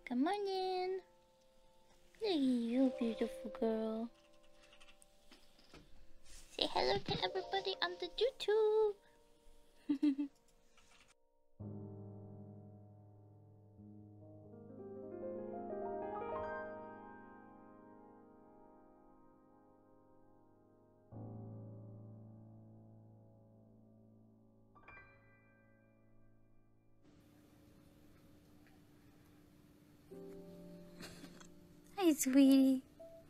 Come on in. Look at you, beautiful girl. Say hello to everybody on the YouTube. Hi, sweetie.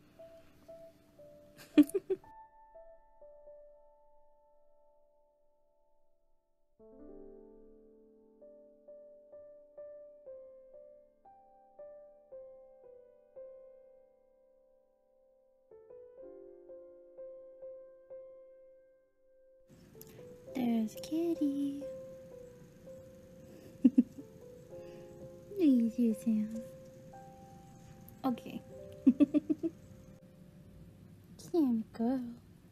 There's Kitty. Look at you, Sam. Okay. Sammy Girl.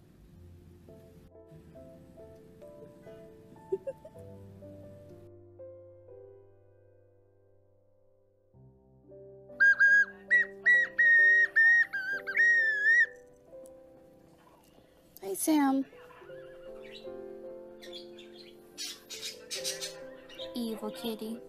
Hey, Sam. Evil kitty.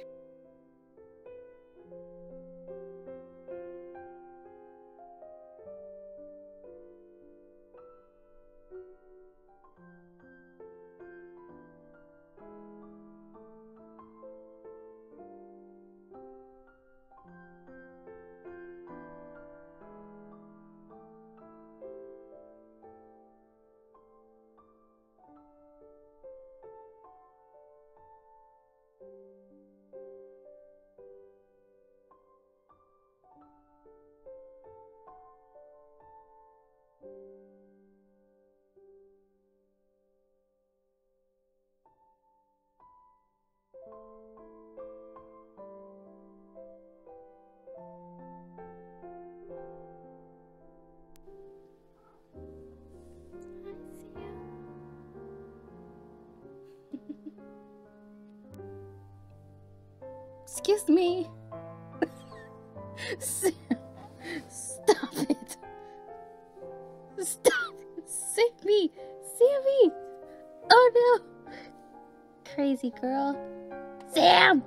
Excuse me. Sam, stop it. Stop. Save me. Sammy. Oh no. Crazy girl. Sam!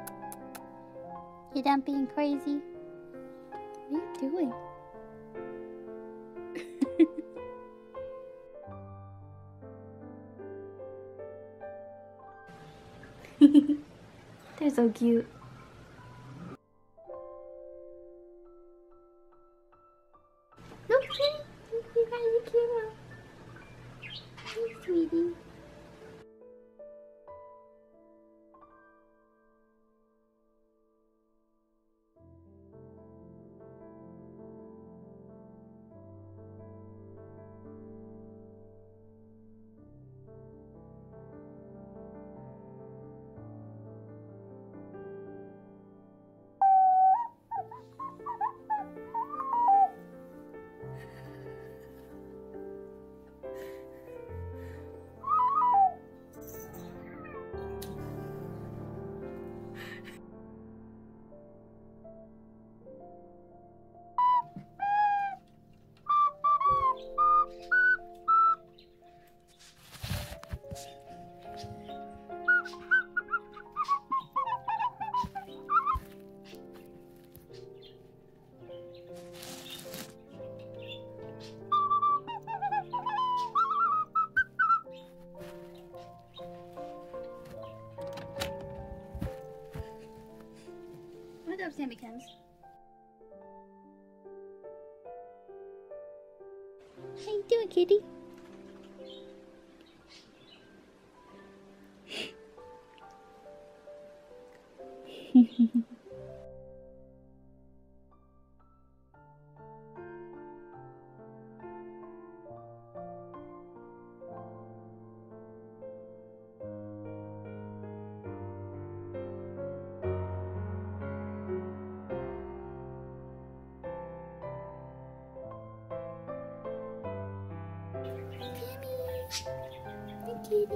You done being crazy? What are you doing? They're so cute. Look, you got the camera. Hey, sweetie. What up, Sammy Comes? How you doing, kitty? Hi, kitty.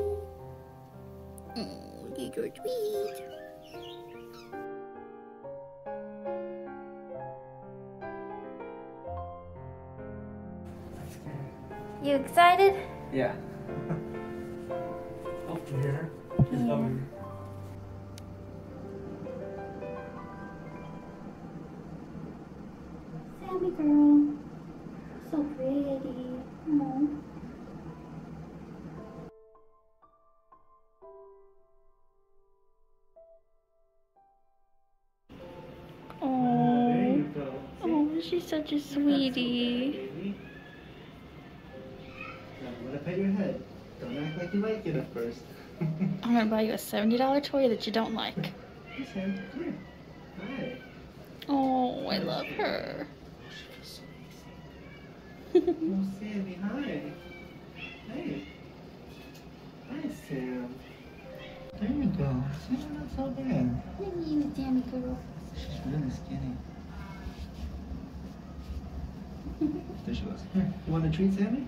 Oh, you're sweet. You excited? Yeah. Oh, here. It's coming. Sammy Girl. So pretty. Aww. There you go. Oh, she's such a sweetie. Now I'm gonna pet your head. Don't act like you like it at first. I'm gonna buy you a $70 toy that you don't like. Hey, Sam. Come here. Hi. Oh, I love her. Oh, she feels so easy. Oh, Sammy, hi. Hey. Hi, Sam. There you go. See, not so bad. Look at you, Sammy Girl. She's really skinny. There she goes. Here, you want a treat, Sammy?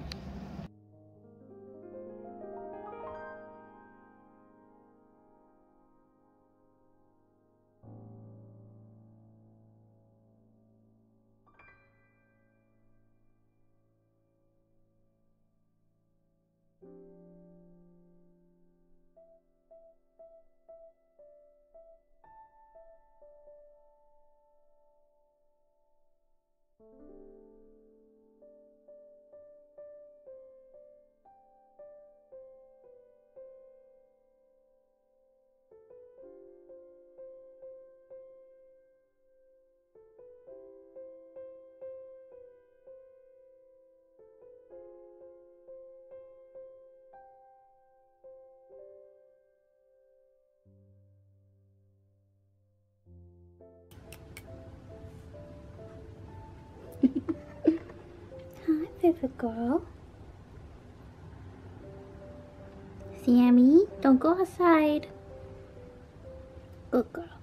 Hi, baby girl. Sammy, don't go outside. Good girl.